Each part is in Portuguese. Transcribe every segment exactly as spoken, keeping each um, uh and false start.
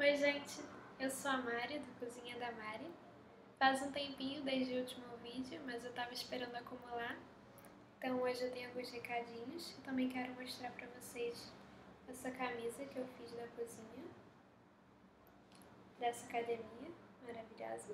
Oi gente, eu sou a Mari, do Cozinha da Mari. Faz um tempinho desde o último vídeo, mas eu tava esperando acumular. Então hoje eu tenho alguns recadinhos. Eu também quero mostrar pra vocês essa camisa que eu fiz da cozinha, dessa academia maravilhosa.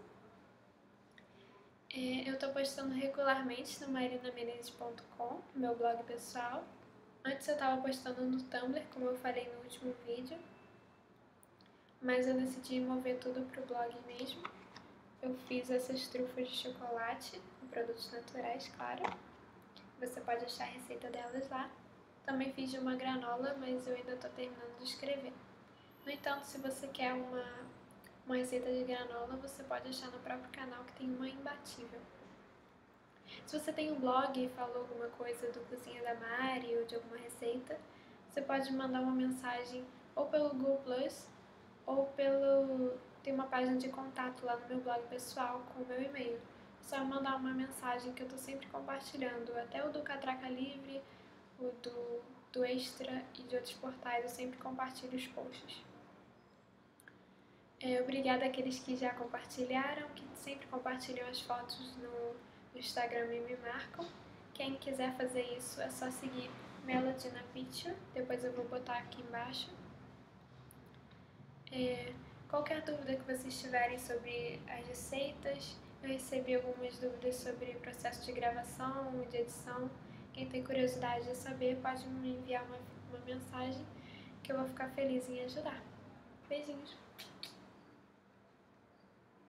É, eu tô postando regularmente no marina menezes ponto com, meu blog pessoal. Antes eu tava postando no Tumblr, como eu falei no último vídeo, mas eu decidi mover tudo pro blog mesmo. Eu fiz essas trufas de chocolate, com produtos naturais, claro. Você pode achar a receita delas lá. Também fiz de uma granola, mas eu ainda estou terminando de escrever. No entanto, se você quer uma, uma receita de granola, você pode achar no próprio canal que tem uma imbatível. Se você tem um blog e falou alguma coisa do Cozinha da Mari ou de alguma receita, você pode mandar uma mensagem ou pelo Google Plus ou pelo... tem uma página de contato lá no meu blog pessoal com o meu e-mail. É só mandar uma mensagem que eu tô sempre compartilhando, até o do Catraca Livre, o do, do Extra e de outros portais, eu sempre compartilho os posts. É, obrigada àqueles que já compartilharam, que sempre compartilham as fotos no, no Instagram e me marcam. Quem quiser fazer isso é só seguir Melodina Picture, depois eu vou botar aqui embaixo. É, qualquer dúvida que vocês tiverem sobre as receitas, eu recebi algumas dúvidas sobre o processo de gravação, de edição. Quem tem curiosidade de saber pode me enviar uma, uma mensagem que eu vou ficar feliz em ajudar. Beijinhos!